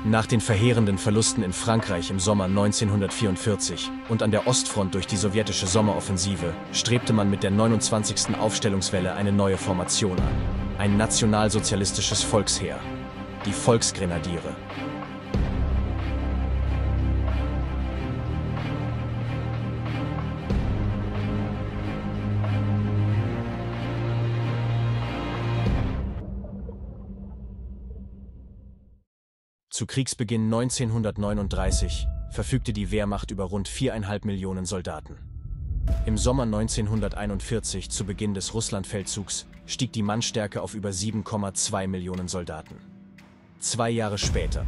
Nach den verheerenden Verlusten in Frankreich im Sommer 1944 und an der Ostfront durch die sowjetische Sommeroffensive strebte man mit der 29. Aufstellungswelle eine neue Formation an. Ein nationalsozialistisches Volksheer, die Volksgrenadiere. Zu Kriegsbeginn 1939 verfügte die Wehrmacht über rund 4,5 Millionen Soldaten. Im Sommer 1941, zu Beginn des Russlandfeldzugs, stieg die Mannstärke auf über 7,2 Millionen Soldaten. 2 Jahre später,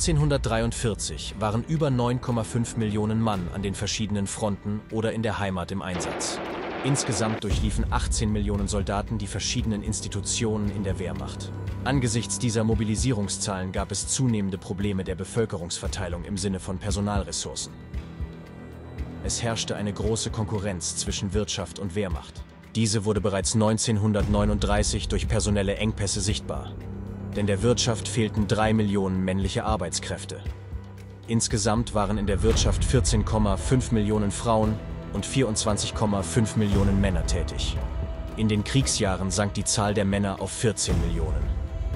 1943, waren über 9,5 Millionen Mann an den verschiedenen Fronten oder in der Heimat im Einsatz. Insgesamt durchliefen 18 Millionen Soldaten die verschiedenen Institutionen in der Wehrmacht. Angesichts dieser Mobilisierungszahlen gab es zunehmende Probleme der Bevölkerungsverteilung im Sinne von Personalressourcen. Es herrschte eine große Konkurrenz zwischen Wirtschaft und Wehrmacht. Diese wurde bereits 1939 durch personelle Engpässe sichtbar. Denn der Wirtschaft fehlten 3 Millionen männliche Arbeitskräfte. Insgesamt waren in der Wirtschaft 14,5 Millionen Frauen und 24,5 Millionen Männer tätig. In den Kriegsjahren sank die Zahl der Männer auf 14 Millionen.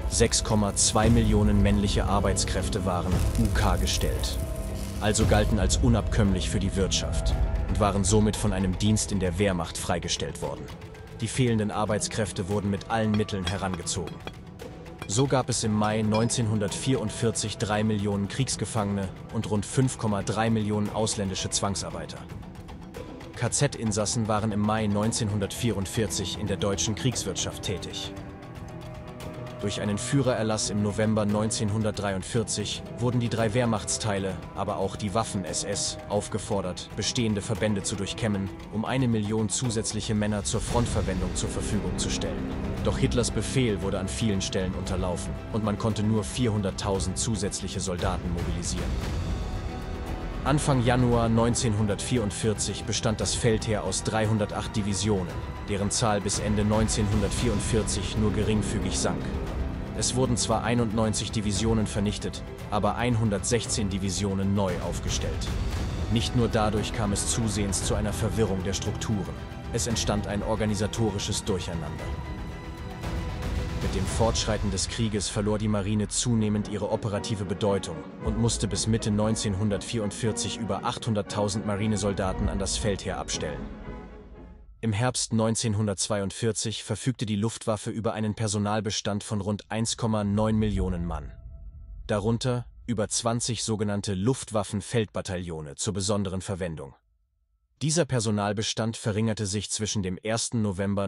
6,2 Millionen männliche Arbeitskräfte waren UK gestellt, also galten als unabkömmlich für die Wirtschaft und waren somit von einem Dienst in der Wehrmacht freigestellt worden. Die fehlenden Arbeitskräfte wurden mit allen Mitteln herangezogen. So gab es im Mai 1944 3 Millionen Kriegsgefangene und rund 5,3 Millionen ausländische Zwangsarbeiter. KZ-Insassen waren im Mai 1944 in der deutschen Kriegswirtschaft tätig. Durch einen Führererlass im November 1943 wurden die 3 Wehrmachtsteile, aber auch die Waffen-SS, aufgefordert, bestehende Verbände zu durchkämmen, um 1 Million zusätzliche Männer zur Frontverwendung zur Verfügung zu stellen. Doch Hitlers Befehl wurde an vielen Stellen unterlaufen und man konnte nur 400.000 zusätzliche Soldaten mobilisieren. Anfang Januar 1944 bestand das Feldheer aus 308 Divisionen, deren Zahl bis Ende 1944 nur geringfügig sank. Es wurden zwar 91 Divisionen vernichtet, aber 116 Divisionen neu aufgestellt. Nicht nur dadurch kam es zusehends zu einer Verwirrung der Strukturen. Es entstand ein organisatorisches Durcheinander. Mit dem Fortschreiten des Krieges verlor die Marine zunehmend ihre operative Bedeutung und musste bis Mitte 1944 über 800.000 Marinesoldaten an das Feldheer abstellen. Im Herbst 1942 verfügte die Luftwaffe über einen Personalbestand von rund 1,9 Millionen Mann. Darunter über 20 sogenannte Luftwaffenfeldbataillone zur besonderen Verwendung. Dieser Personalbestand verringerte sich zwischen dem 1. November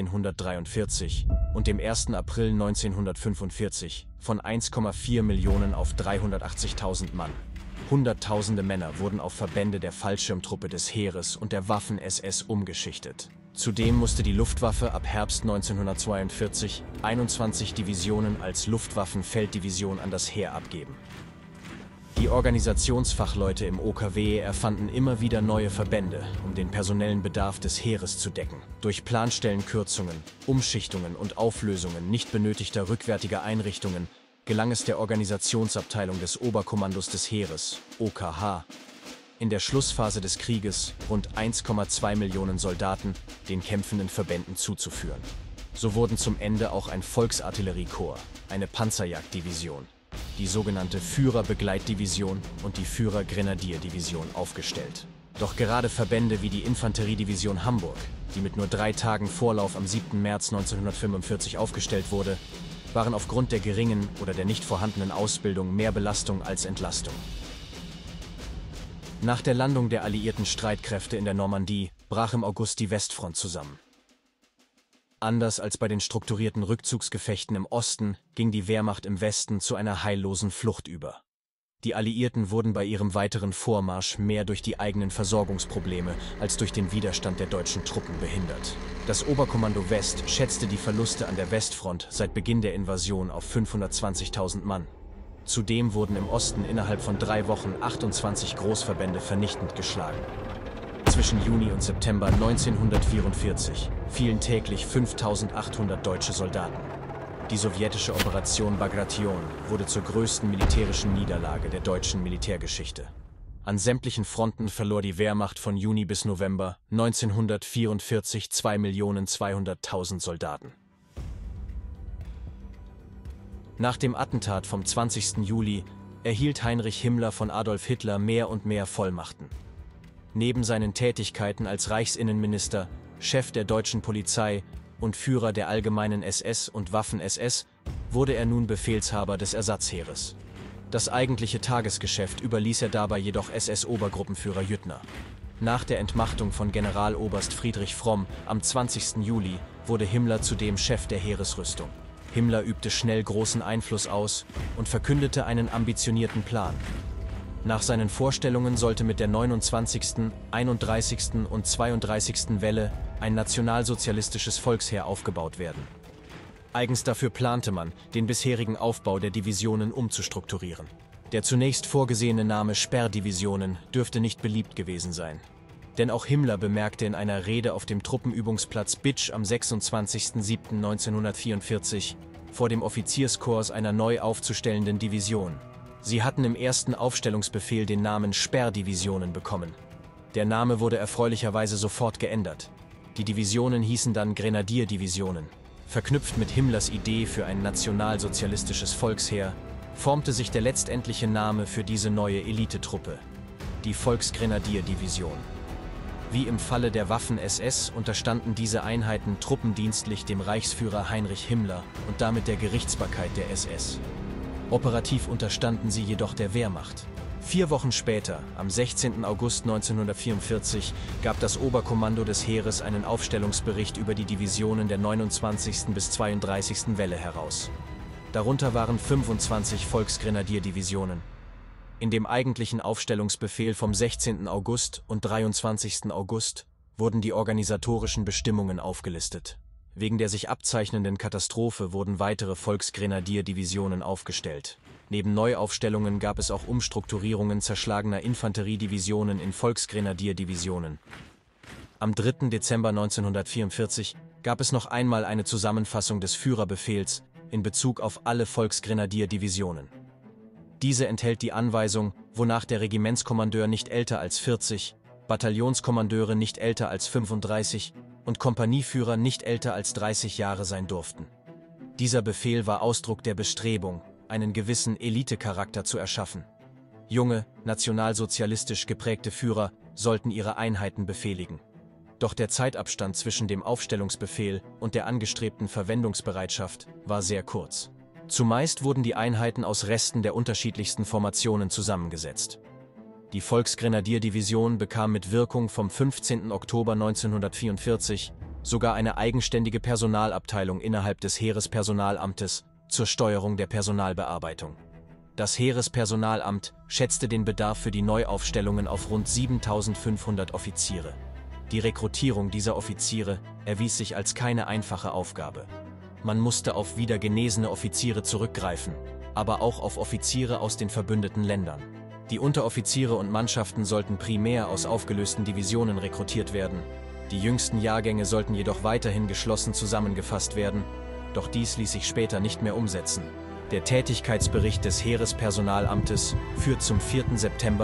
1943 und dem 1. April 1945 von 1,4 Millionen auf 380.000 Mann. Hunderttausende Männer wurden auf Verbände der Fallschirmtruppe des Heeres und der Waffen-SS umgeschichtet. Zudem musste die Luftwaffe ab Herbst 1942 21 Divisionen als Luftwaffenfelddivision an das Heer abgeben. Die Organisationsfachleute im OKW erfanden immer wieder neue Verbände, um den personellen Bedarf des Heeres zu decken. Durch Planstellenkürzungen, Umschichtungen und Auflösungen nicht benötigter rückwärtiger Einrichtungen gelang es der Organisationsabteilung des Oberkommandos des Heeres, OKH, in der Schlussphase des Krieges rund 1,2 Millionen Soldaten den kämpfenden Verbänden zuzuführen. So wurden zum Ende auch ein Volksartilleriekorps, eine Panzerjagddivision, die sogenannte Führerbegleitdivision und die Führergrenadierdivision aufgestellt. Doch gerade Verbände wie die Infanteriedivision Hamburg, die mit nur 3 Tagen Vorlauf am 7. März 1945 aufgestellt wurde, waren aufgrund der geringen oder der nicht vorhandenen Ausbildung mehr Belastung als Entlastung. Nach der Landung der alliierten Streitkräfte in der Normandie brach im August die Westfront zusammen. Anders als bei den strukturierten Rückzugsgefechten im Osten ging die Wehrmacht im Westen zu einer heillosen Flucht über. Die Alliierten wurden bei ihrem weiteren Vormarsch mehr durch die eigenen Versorgungsprobleme als durch den Widerstand der deutschen Truppen behindert. Das Oberkommando West schätzte die Verluste an der Westfront seit Beginn der Invasion auf 520.000 Mann. Zudem wurden im Osten innerhalb von 3 Wochen 28 Großverbände vernichtend geschlagen. Zwischen Juni und September 1944 fielen täglich 5.800 deutsche Soldaten. Die sowjetische Operation Bagration wurde zur größten militärischen Niederlage der deutschen Militärgeschichte. An sämtlichen Fronten verlor die Wehrmacht von Juni bis November 1944 2.200.000 Soldaten. Nach dem Attentat vom 20. Juli erhielt Heinrich Himmler von Adolf Hitler mehr und mehr Vollmachten. Neben seinen Tätigkeiten als Reichsinnenminister, Chef der deutschen Polizei und Führer der allgemeinen SS und Waffen-SS wurde er nun Befehlshaber des Ersatzheeres. Das eigentliche Tagesgeschäft überließ er dabei jedoch SS-Obergruppenführer Jüttner. Nach der Entmachtung von Generaloberst Friedrich Fromm am 20. Juli wurde Himmler zudem Chef der Heeresrüstung. Himmler übte schnell großen Einfluss aus und verkündete einen ambitionierten Plan. Nach seinen Vorstellungen sollte mit der 29., 31. und 32. Welle ein nationalsozialistisches Volksheer aufgebaut werden. Eigens dafür plante man, den bisherigen Aufbau der Divisionen umzustrukturieren. Der zunächst vorgesehene Name Sperrdivisionen dürfte nicht beliebt gewesen sein. Denn auch Himmler bemerkte in einer Rede auf dem Truppenübungsplatz Bitsch am 26.07.1944 vor dem Offizierskorps einer neu aufzustellenden Division: Sie hatten im ersten Aufstellungsbefehl den Namen Sperrdivisionen bekommen. Der Name wurde erfreulicherweise sofort geändert. Die Divisionen hießen dann Grenadierdivisionen. Verknüpft mit Himmlers Idee für ein nationalsozialistisches Volksheer formte sich der letztendliche Name für diese neue Elitetruppe: die Volksgrenadierdivision. Wie im Falle der Waffen-SS unterstanden diese Einheiten truppendienstlich dem Reichsführer Heinrich Himmler und damit der Gerichtsbarkeit der SS. Operativ unterstanden sie jedoch der Wehrmacht. 4 Wochen später, am 16. August 1944, gab das Oberkommando des Heeres einen Aufstellungsbericht über die Divisionen der 29. bis 32. Welle heraus. Darunter waren 25 Volksgrenadierdivisionen. In dem eigentlichen Aufstellungsbefehl vom 16. August und 23. August wurden die organisatorischen Bestimmungen aufgelistet. Wegen der sich abzeichnenden Katastrophe wurden weitere Volksgrenadierdivisionen aufgestellt. Neben Neuaufstellungen gab es auch Umstrukturierungen zerschlagener Infanteriedivisionen in Volksgrenadierdivisionen. Am 3. Dezember 1944 gab es noch einmal eine Zusammenfassung des Führerbefehls in Bezug auf alle Volksgrenadierdivisionen. Diese enthält die Anweisung, wonach der Regimentskommandeur nicht älter als 40, Bataillonskommandeure nicht älter als 35 und Kompanieführer nicht älter als 30 Jahre sein durften. Dieser Befehl war Ausdruck der Bestrebung, einen gewissen Elitecharakter zu erschaffen. Junge, nationalsozialistisch geprägte Führer sollten ihre Einheiten befehligen. Doch der Zeitabstand zwischen dem Aufstellungsbefehl und der angestrebten Verwendungsbereitschaft war sehr kurz. Zumeist wurden die Einheiten aus Resten der unterschiedlichsten Formationen zusammengesetzt. Die Volksgrenadierdivision bekam mit Wirkung vom 15. Oktober 1944 sogar eine eigenständige Personalabteilung innerhalb des Heerespersonalamtes zur Steuerung der Personalbearbeitung. Das Heerespersonalamt schätzte den Bedarf für die Neuaufstellungen auf rund 7.500 Offiziere. Die Rekrutierung dieser Offiziere erwies sich als keine einfache Aufgabe. Man musste auf wieder genesene Offiziere zurückgreifen, aber auch auf Offiziere aus den verbündeten Ländern. Die Unteroffiziere und Mannschaften sollten primär aus aufgelösten Divisionen rekrutiert werden. Die jüngsten Jahrgänge sollten jedoch weiterhin geschlossen zusammengefasst werden, doch dies ließ sich später nicht mehr umsetzen. Der Tätigkeitsbericht des Heerespersonalamtes führt zum 4. September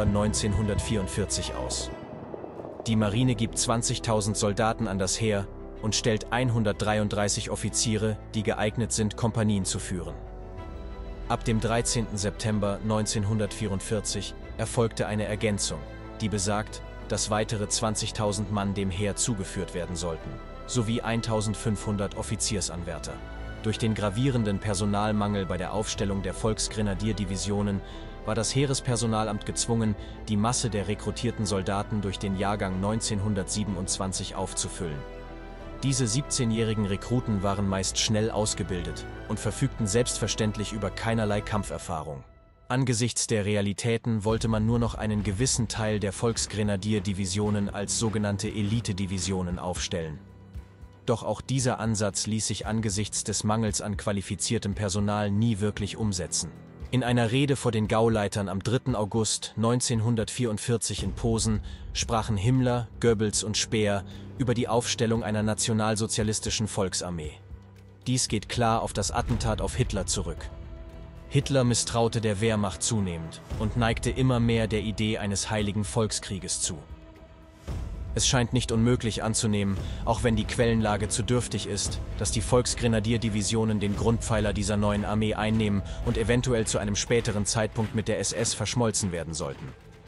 1944 aus. Die Marine gibt 20.000 Soldaten an das Heer und stellt 133 Offiziere, die geeignet sind, Kompanien zu führen. Ab dem 13. September 1944 erfolgte eine Ergänzung, die besagt, dass weitere 20.000 Mann dem Heer zugeführt werden sollten, sowie 1.500 Offiziersanwärter. Durch den gravierenden Personalmangel bei der Aufstellung der Volksgrenadierdivisionen war das Heerespersonalamt gezwungen, die Masse der rekrutierten Soldaten durch den Jahrgang 1927 aufzufüllen. Diese 17-jährigen Rekruten waren meist schnell ausgebildet und verfügten selbstverständlich über keinerlei Kampferfahrung. Angesichts der Realitäten wollte man nur noch einen gewissen Teil der Volksgrenadierdivisionen als sogenannte Elitedivisionen aufstellen. Doch auch dieser Ansatz ließ sich angesichts des Mangels an qualifiziertem Personal nie wirklich umsetzen. In einer Rede vor den Gauleitern am 3. August 1944 in Posen sprachen Himmler, Goebbels und Speer über die Aufstellung einer nationalsozialistischen Volksarmee. Dies geht klar auf das Attentat auf Hitler zurück. Hitler misstraute der Wehrmacht zunehmend und neigte immer mehr der Idee eines heiligen Volkskrieges zu. Es scheint nicht unmöglich anzunehmen, auch wenn die Quellenlage zu dürftig ist, dass die Volksgrenadierdivisionen den Grundpfeiler dieser neuen Armee einnehmen und eventuell zu einem späteren Zeitpunkt mit der SS verschmolzen werden sollten.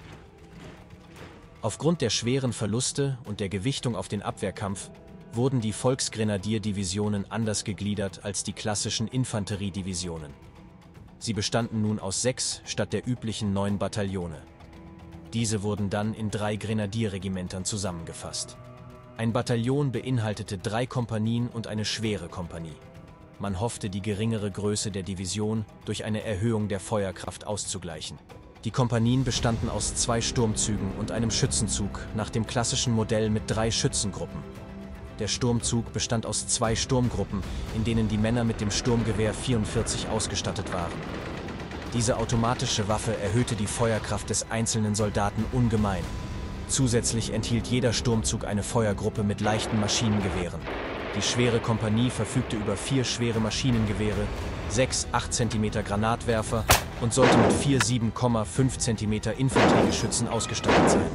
Aufgrund der schweren Verluste und der Gewichtung auf den Abwehrkampf wurden die Volksgrenadierdivisionen anders gegliedert als die klassischen Infanteriedivisionen. Sie bestanden nun aus 6 statt der üblichen 9 Bataillone. Diese wurden dann in 3 Grenadierregimentern zusammengefasst. Ein Bataillon beinhaltete 3 Kompanien und eine schwere Kompanie. Man hoffte, die geringere Größe der Division durch eine Erhöhung der Feuerkraft auszugleichen. Die Kompanien bestanden aus 2 Sturmzügen und einem Schützenzug nach dem klassischen Modell mit 3 Schützengruppen. Der Sturmzug bestand aus 2 Sturmgruppen, in denen die Männer mit dem Sturmgewehr 44 ausgestattet waren. Diese automatische Waffe erhöhte die Feuerkraft des einzelnen Soldaten ungemein. Zusätzlich enthielt jeder Sturmzug eine Feuergruppe mit leichten Maschinengewehren. Die schwere Kompanie verfügte über 4 schwere Maschinengewehre, 6 8 cm Granatwerfer und sollte mit 4 7,5 cm Infanteriegeschützen ausgestattet sein.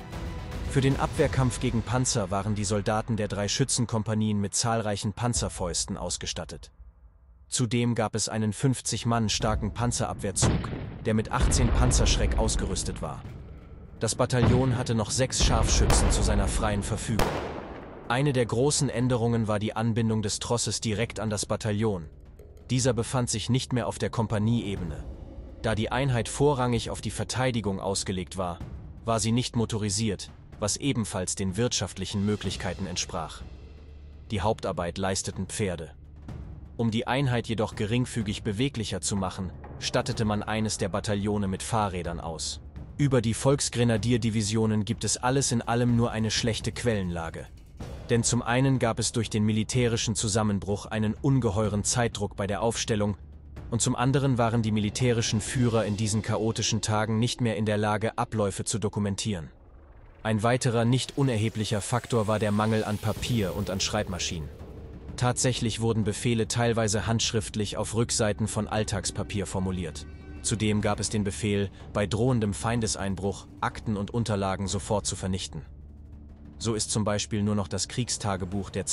Für den Abwehrkampf gegen Panzer waren die Soldaten der 3 Schützenkompanien mit zahlreichen Panzerfäusten ausgestattet. Zudem gab es einen 50 Mann starken Panzerabwehrzug, der mit 18 Panzerschreck ausgerüstet war. Das Bataillon hatte noch 6 Scharfschützen zu seiner freien Verfügung. Eine der großen Änderungen war die Anbindung des Trosses direkt an das Bataillon. Dieser befand sich nicht mehr auf der Kompanieebene. Da die Einheit vorrangig auf die Verteidigung ausgelegt war, war sie nicht motorisiert, was ebenfalls den wirtschaftlichen Möglichkeiten entsprach. Die Hauptarbeit leisteten Pferde. Um die Einheit jedoch geringfügig beweglicher zu machen, stattete man eines der Bataillone mit Fahrrädern aus. Über die Volksgrenadierdivisionen gibt es alles in allem nur eine schlechte Quellenlage. Denn zum einen gab es durch den militärischen Zusammenbruch einen ungeheuren Zeitdruck bei der Aufstellung und zum anderen waren die militärischen Führer in diesen chaotischen Tagen nicht mehr in der Lage, Abläufe zu dokumentieren. Ein weiterer nicht unerheblicher Faktor war der Mangel an Papier und an Schreibmaschinen. Tatsächlich wurden Befehle teilweise handschriftlich auf Rückseiten von Alltagspapier formuliert. Zudem gab es den Befehl, bei drohendem Feindeseinbruch Akten und Unterlagen sofort zu vernichten. So ist zum Beispiel nur noch das Kriegstagebuch der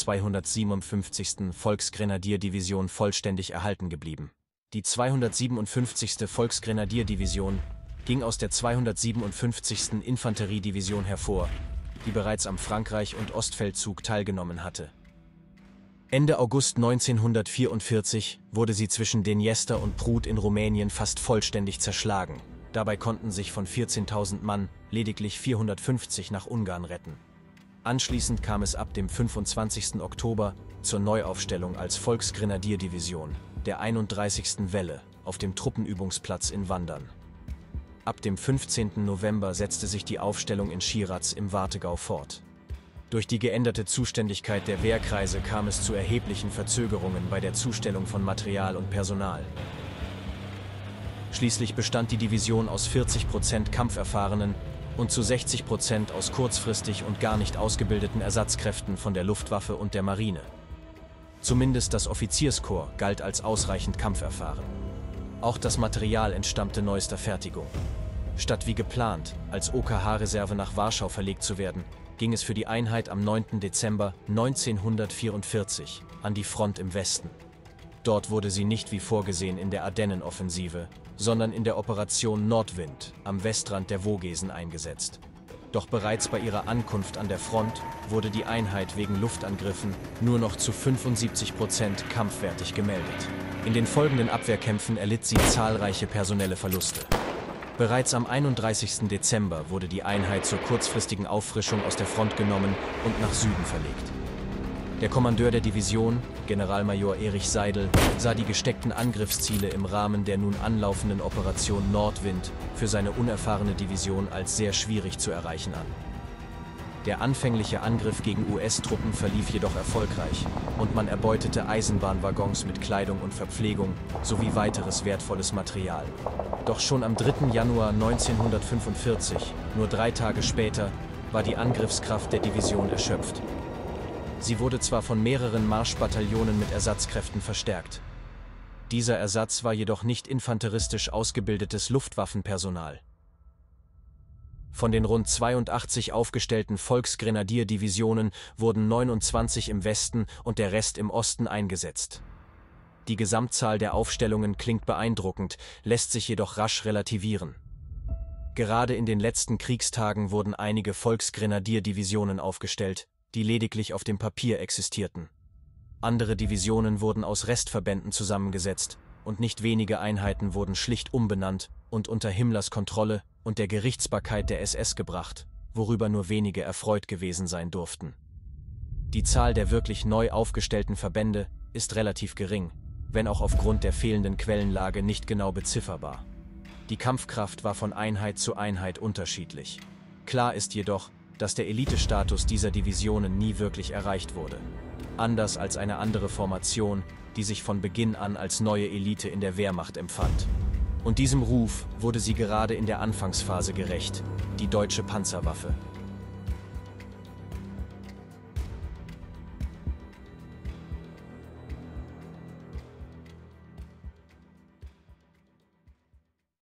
257. Volksgrenadierdivision vollständig erhalten geblieben. Die 257. Volksgrenadierdivision ging aus der 257. Infanteriedivision hervor, die bereits am Frankreich- und Ostfeldzug teilgenommen hatte. Ende August 1944 wurde sie zwischen Deniester und Prut in Rumänien fast vollständig zerschlagen. Dabei konnten sich von 14.000 Mann lediglich 450 nach Ungarn retten. Anschließend kam es ab dem 25. Oktober zur Neuaufstellung als Volksgrenadierdivision, der 31. Welle, auf dem Truppenübungsplatz in Wandern. Ab dem 15. November setzte sich die Aufstellung in Schierac im Warthegau fort. Durch die geänderte Zuständigkeit der Wehrkreise kam es zu erheblichen Verzögerungen bei der Zustellung von Material und Personal. Schließlich bestand die Division aus 40% kampferfahrenen und zu 60% aus kurzfristig und gar nicht ausgebildeten Ersatzkräften von der Luftwaffe und der Marine. Zumindest das Offizierskorps galt als ausreichend kampferfahren. Auch das Material entstammte neuester Fertigung. Statt wie geplant, als OKH-Reserve nach Warschau verlegt zu werden, ging es für die Einheit am 9. Dezember 1944 an die Front im Westen. Dort wurde sie nicht wie vorgesehen in der Ardennenoffensive, sondern in der Operation Nordwind am Westrand der Vogesen eingesetzt. Doch bereits bei ihrer Ankunft an der Front wurde die Einheit wegen Luftangriffen nur noch zu 75% kampfwertig gemeldet. In den folgenden Abwehrkämpfen erlitt sie zahlreiche personelle Verluste. Bereits am 31. Dezember wurde die Einheit zur kurzfristigen Auffrischung aus der Front genommen und nach Süden verlegt. Der Kommandeur der Division, Generalmajor Erich Seidel, sah die gesteckten Angriffsziele im Rahmen der nun anlaufenden Operation Nordwind für seine unerfahrene Division als sehr schwierig zu erreichen an. Der anfängliche Angriff gegen US-Truppen verlief jedoch erfolgreich und man erbeutete Eisenbahnwaggons mit Kleidung und Verpflegung sowie weiteres wertvolles Material. Doch schon am 3. Januar 1945, nur 3 Tage später, war die Angriffskraft der Division erschöpft. Sie wurde zwar von mehreren Marschbataillonen mit Ersatzkräften verstärkt. Dieser Ersatz war jedoch nicht infanteristisch ausgebildetes Luftwaffenpersonal. Von den rund 82 aufgestellten Volksgrenadierdivisionen wurden 29 im Westen und der Rest im Osten eingesetzt. Die Gesamtzahl der Aufstellungen klingt beeindruckend, lässt sich jedoch rasch relativieren. Gerade in den letzten Kriegstagen wurden einige Volksgrenadierdivisionen aufgestellt, die lediglich auf dem Papier existierten. Andere Divisionen wurden aus Restverbänden zusammengesetzt und nicht wenige Einheiten wurden schlicht umbenannt und unter Himmlers Kontrolle und der Gerichtsbarkeit der SS gebracht, worüber nur wenige erfreut gewesen sein durften. Die Zahl der wirklich neu aufgestellten Verbände ist relativ gering, wenn auch aufgrund der fehlenden Quellenlage nicht genau bezifferbar. Die Kampfkraft war von Einheit zu Einheit unterschiedlich. Klar ist jedoch, dass der Elitestatus dieser Divisionen nie wirklich erreicht wurde. Anders als eine andere Formation, die sich von Beginn an als neue Elite in der Wehrmacht empfand. Und diesem Ruf wurde sie gerade in der Anfangsphase gerecht, die Deutsche Panzerwaffe.